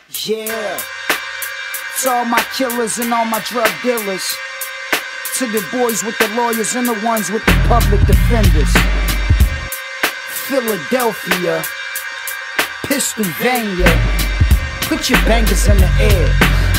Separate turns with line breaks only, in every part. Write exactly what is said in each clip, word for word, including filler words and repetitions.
Yeah, to all my killers and all my drug dealers, to the boys with the lawyers and the ones with the public defenders. Philadelphia, Pennsylvania, put your bangers in the air.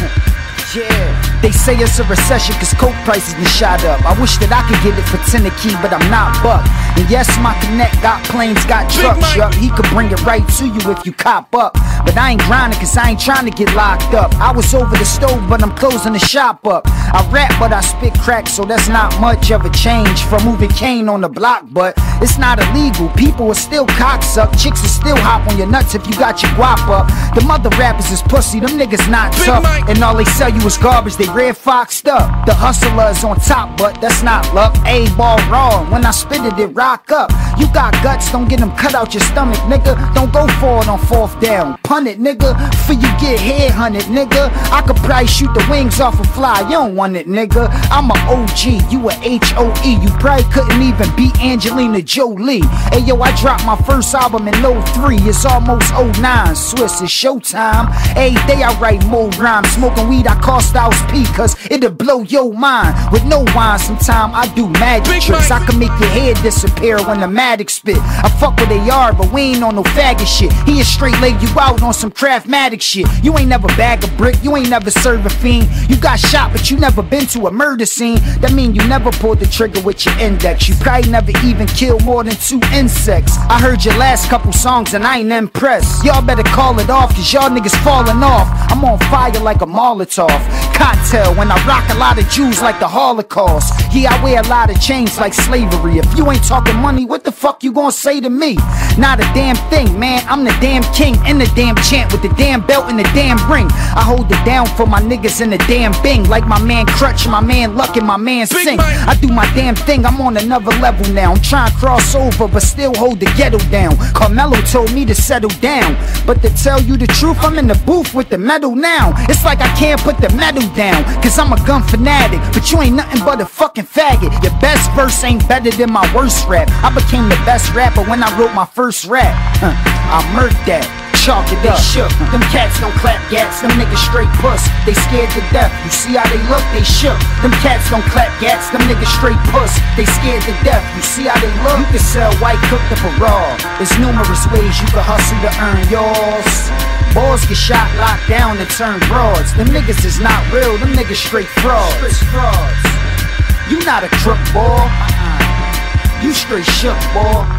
Yeah, they say it's a recession cause coke prices been shot up. I wish that I could get it for ten a key, but I'm not buck. And yes, my connect got planes, got trucks, yup. He could bring it right to you if you cop up. But I ain't grinding cause I ain't trying to get locked up. I was over the stove but I'm closing the shop up. I rap but I spit crack, so that's not much of a change from moving cane on the block. But it's not illegal, people will still cocksuck. Chicks will still hop on your nuts if you got your guap up. The mother rappers is pussy, them niggas not tough. And all they sell you is garbage, they red foxed up. The hustler is on top but that's not luck. A-ball raw, when I spit it, it rock up. You got guts, don't get them cut out your stomach, nigga. Don't go for it on fourth down. Punt it, nigga, for you get headhunted, nigga. I could probably shoot the wings off a fly, you don't want it, nigga. I'm a O G, you a H O E. You probably couldn't even beat Angelina Jolie. Hey yo, I dropped my first album in oh three, it's almost oh nine. Swiss, it's showtime. Every day I write more rhymes. Smoking weed, I call Styles P, cause it'll blow your mind. With no wine, sometime I do magic Big tricks. Mike. I can make your head disappear when the Matic spit. I fuck with they are, but we ain't on no faggot shit. He is straight lay you out on some Craftmatic shit. You ain't never bag a brick, you ain't never serve a fiend. You got shot, but you never been to a murder scene. That mean you never pulled the trigger with your index. You probably never even killed more than two insects. I heard your last couple songs and I ain't impressed. Y'all better call it off, cause y'all niggas falling off. I'm on fire like a Molotov cocktail when I rock a lot of Jews like the Holocaust. Yeah, I wear a lot of chains like slavery. If you ain't talking money, what the fuck you gonna say to me? Not a damn thing, man. I'm the damn king and the damn champ with the damn belt and the damn ring. I hold it down for my niggas in the damn Bing, like my man Crutch, my man Luck, and my man Sing. I do my damn thing, I'm on another level now. I'm trying to cross over, but still hold the ghetto down. Carmelo told me to settle down, but to tell you the truth, I'm in the booth with the metal now. It's like I can't put the metal down, cause I'm a gun fanatic, but you ain't nothing but a fucking faggot. Your best verse ain't better than my worst rap. I became the best rapper when I wrote my first rap. Huh, I murked that. Chalk it up, shook. Them cats don't clap gats, them niggas straight puss. They scared to death, you see how they look, they shook. Them cats don't clap gats, them niggas straight puss. They scared to death, you see how they look. You can sell white cooked up a raw. There's numerous ways you can hustle to earn yours. Boys get shot, locked down, and turn broads. Them niggas is not real, them niggas straight frauds. You not a crook, boy. You straight shook, boy.